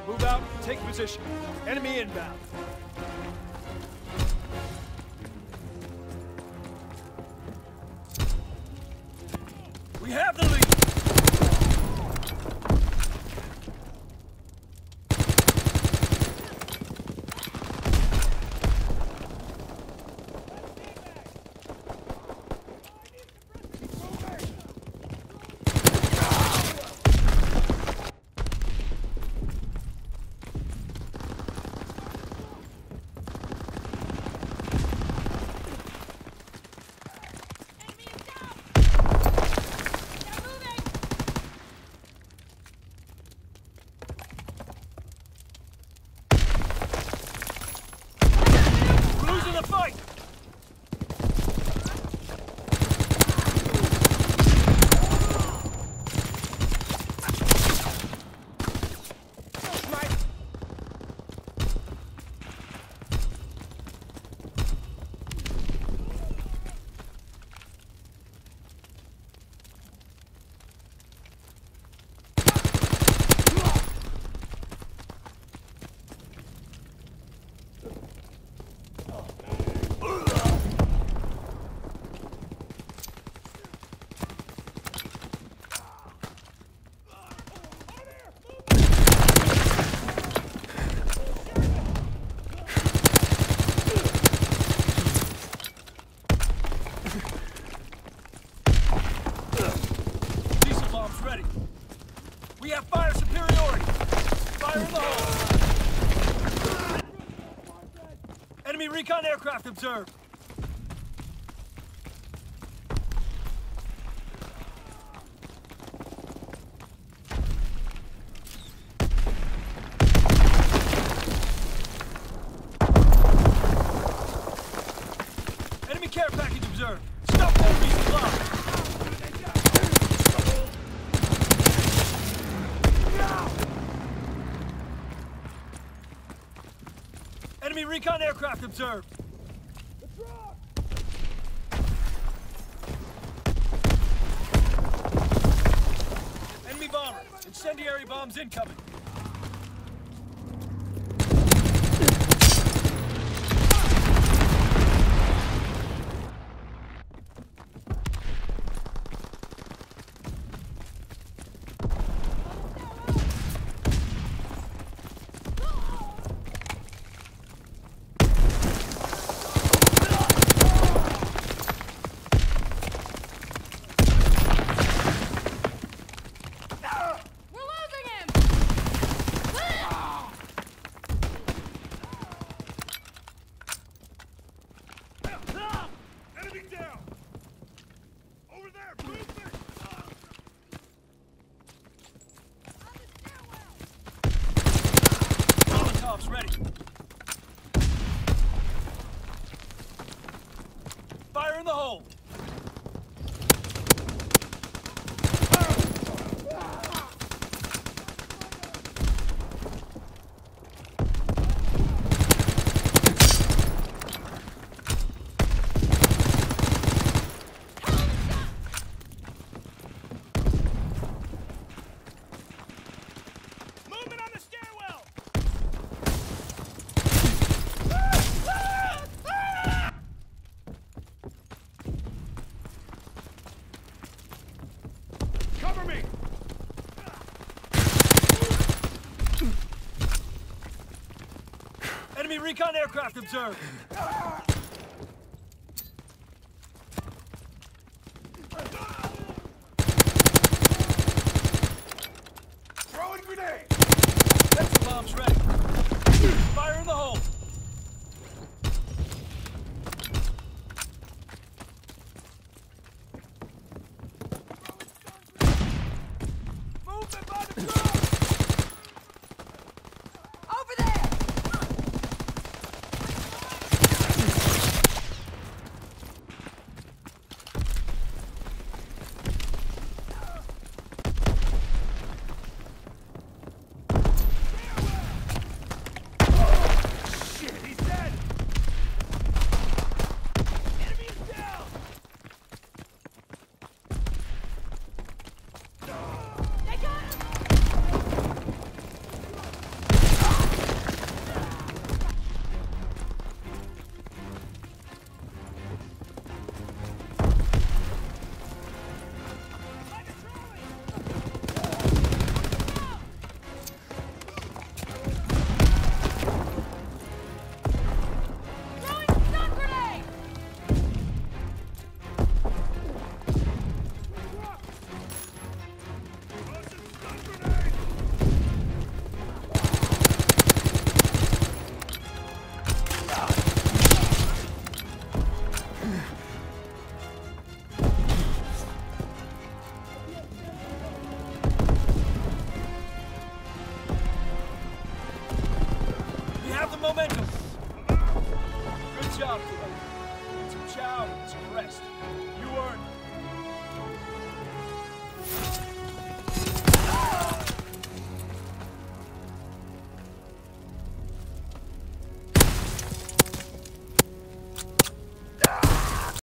Move out, take position. Enemy inbound. We have the lead. Fight! Ready. We have fire superiority. Fire in the hole. Enemy recon aircraft observed. Enemy care package observed. Stop all resupply. Enemy recon aircraft observed. Enemy bomber. Incendiary bombs incoming. Ready. Fire in the hole. Enemy recon aircraft observed. Throwing grenade! Extra bombs ready. Fire in the hole. Movement by the truck! Over there! have the momentum. Good job, kid. Get some chow and some rest. You earned it.